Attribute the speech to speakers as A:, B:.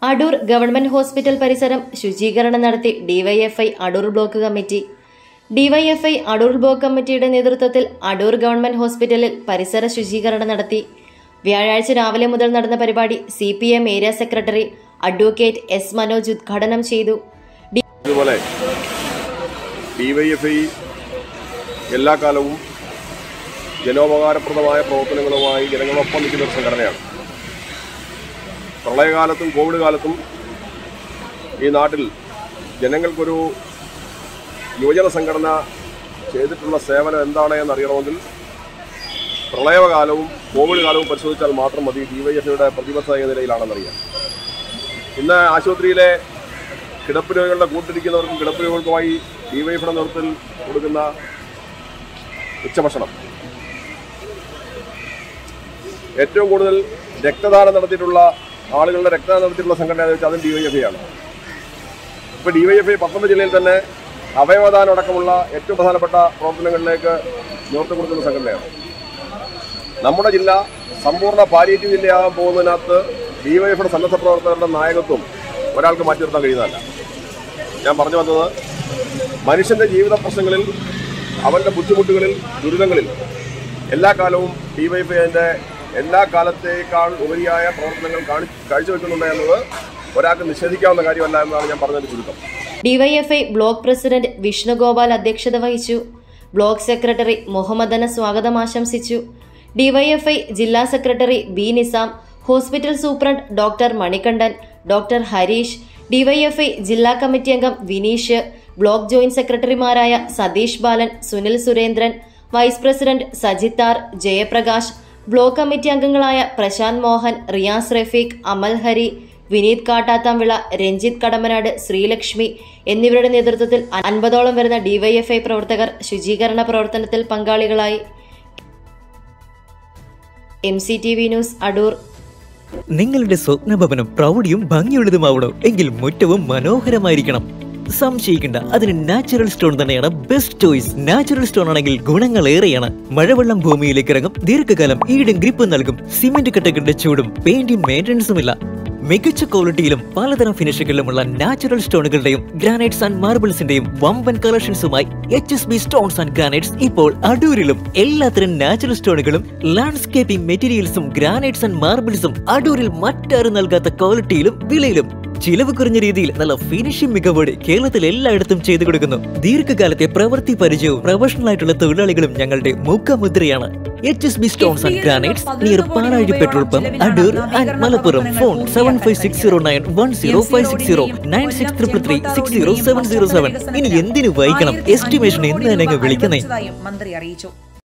A: Adoor ഗവൺമ hospital പരിസരം ശുചീകരണം നടത്തി DYFI Adoor block committee. DYFI Adoor block കമ്മിറ്റിയുടെ നേതൃത്വത്തിൽ അടൂർ ഗവൺമ ഹോസ്പിറ്റലിൽ പരിസര ശുചീകരണം നടത്തി. വ്യാഴാഴ്ച രാവിലെ മുതൽ നടന്ന പരിപാടി CPM area secretary advocate S. Manoj ഉദ്ഘാടനം ചെയ്തു.
B: ഇതുപോലെ ഡിവൈഎഫ്ഐ എല്ലാ കാലവും ജനോപകാരപ്രദമായ പ്രവർത്തനങ്ങളുമായി ജനങ്ങളൊപ്പം നിൽക്കുന്ന ഒരു സംഘടനയാണ്. പ്രളയകാലത്തും കോവിഡ് കാലത്തും ഈ നാട്ടിൽ ജനങ്ങൾക്കൊരു യുവജന സംഘടന ചെയ്തിട്ടുള്ള സേവനം എന്താണ് എന്നറിയണമെങ്കിൽ പ്രളയകാലവും കോവിഡ് കാലവും പരിശോധിച്ചാൽ മാത്രം മതി ഡിവൈഎഫ്ഐയുടെ പ്രതിബദ്ധത എന്ന നിലയിലാണെന്നറിയാം. ഇന്ന് ആശുപത്രിയിലെ കിടപ്പ് രോഗികളുടെ കൂട്ടിരിക്കുന്നവർക്കും കിടപ്പ് രോഗികൾക്കുമായി ഡിവൈഎഫ്ഐയുടെ നേതൃത്വത്തിൽ കൊടുക്കുന്ന ഉച്ചഭക്ഷണം, ഏറ്റവും കൂടുതൽ രക്തദാനം നടത്തിയിട്ടുള്ള ആളുകളുടെ രക്തദാനം നടത്തിയിട്ടുള്ള സംഘടന എന്ന് വെച്ചാൽ അതും ഡിവൈഎഫ്ഐ ആണ്. ഇപ്പോൾ ഡിവൈഎഫ്ഐ പത്തനംതിട്ട ജില്ലയിൽ തന്നെ അവയവദാനം അടക്കമുള്ള ഏറ്റവും പ്രധാനപ്പെട്ട പ്രവർത്തനങ്ങളിലേക്ക് നേതൃത്വം കൊടുക്കുന്ന സംഘടനയാണ്. നമ്മുടെ ജില്ല സമ്പൂർണ്ണ പാലിയേറ്റീവ് ജില്ലയാകാൻ പോകുന്നതിനകത്ത് ഡിവൈഎഫ്ഐയുടെ സന്നദ്ധ പ്രവർത്തകരുടെ നായകത്വം ഒരാൾക്ക് മാറ്റി നിർത്താൻ കഴിയുന്നതല്ല. ഞാൻ പറഞ്ഞു വന്നത്, മനുഷ്യൻ്റെ ജീവിത പ്രശ്നങ്ങളിൽ, അവൻ്റെ ബുദ്ധിമുട്ടുകളിൽ, ദുരിതങ്ങളിൽ എല്ലാ കാലവും ഡിവൈഎഫ്ഐ അതിൻ്റെ എല്ലാ കാലത്തേക്കാൾ ഉപരിയായ പ്രവർത്തനങ്ങൾ കാഴ്ചവെക്കുന്നുണ്ട് എന്നത് ഒരാൾക്ക് നിഷേധിക്കാവുന്ന കാര്യമല്ല എന്നാണ് ഞാൻ പറഞ്ഞതിന്റെ ചുരുക്കം.
A: ഡിവൈഎഫ്ഐ ബ്ലോക്ക് പ്രസിഡന്റ് വിഷ്ണുഗോപാൽ അധ്യക്ഷത വഹിച്ചു. ബ്ലോക്ക് സെക്രട്ടറി മുഹമ്മദന സ്വാഗതം ആശംസിച്ചു. ഡിവൈഎഫ്ഐ ജില്ലാ secretary B. Nizam, hospital superintendent doctor Manikandan, doctor Harish, DYFI ജില്ലാ കമ്മിറ്റി അംഗം വിനീഷ്, ബ്ലോക്ക് ജോയിന്റ് സെക്രട്ടറിമാരായ Satheesh Balan, Sunil Surendran, vice president Sajithar, Jayaprakash, block committee അംഗങ്ങളായ പ്രശാന്ത് മോഹൻ, റിയാസ് റഫീഖ്, അമൽ ഹരി, വിനീത് കാട്ടാത്താംവിള, രഞ്ജിത്ത് കടമനാട്, ശ്രീലക്ഷ്മി എന്നിവരുടെ നേതൃത്വത്തിൽ 50ഓളം വരുന്ന ഡിവൈഎഫ്ഐ പ്രവർത്തകർ ശുചീകരണ പ്രവർത്തനത്തിൽ പങ്കാളികളായി. MCTV news, Adoor.
C: നിങ്ങളുടെ സ്വപ്നഭവനം പ്രൗഢിയും ഭംഗിയുള്ളതുമാവണോ എങ്കിൽ മുറ്റവും മനോഹരമായിരിക്കണം. സംശയിക്കേണ്ട, അതിന് നാച്ചുറൽ സ്റ്റോൺ തന്നെയാണ് ബെസ്റ്റ് ചോയ്സ്. നാച്ചുറൽ സ്റ്റോൺ ആണെങ്കിൽ ഗുണങ്ങൾ ഏറെയാണ്. മഴവെള്ളം ഭൂമിയിലേക്ക് ഇറങ്ങും, ദീർഘകാലം ഈടും ഗ്രിപ്പും നൽകും, സിമന്റ് കട്ടകളുടെ ചൂടും പെയിന്റും മെയിൻ്റനൻസും ഇല്ല. മികച്ച ക്വാളിറ്റിയിലും പലതരം ഫിനിഷുകളിലുമുള്ള നാച്ചുറൽ സ്റ്റോണുകളുടെയും ഗ്രാനൈറ്റ്സ് ആൻഡ് മാർബിൾസിന്റെയും വമ്പൻ കളക്ഷൻസുമായി HSB സ്റ്റോൺസ് ആൻഡ് ഗ്രാനൈറ്റ്സ് ഇപ്പോൾ അടൂരിലും. എല്ലാത്തരം നാച്ചുറൽ സ്റ്റോണുകളും ലാൻഡ്സ്കേപ്പിംഗ് മെറ്റീരിയൽസും ഗ്രാനൈറ്റ്സ് ആൻഡ് മാർബിൾസും അടൂരിൽ മറ്റാരും നൽകാത്ത ക്വാളിറ്റിയിലും വിലയിലും. ചിലവ് കുറഞ്ഞ രീതിയിൽ നല്ല ഫിനിഷിംഗ് മികവോടെ കേരളത്തിൽ എല്ലായിടത്തും ചെയ്തു കൊടുക്കുന്നു. ദീർഘകാലത്തെ പ്രവൃത്തി പരിചയവും പ്രൊഫഷണൽ ആയിട്ടുള്ള തൊഴിലാളികളും ഞങ്ങളുടെ മുഖമുദ്രയാണ്. HSB stones and granites, near Palazhi petrol pump, Adoor and Malappuram. Phone 7560910560 9633360707. ഇനി എന്തിനു വൈകണം? എസ്റ്റിമേഷൻ എന്ന് തന്നെ വിളിക്കുന്നേ.
D: മന്ത്രി അറിയിച്ചു.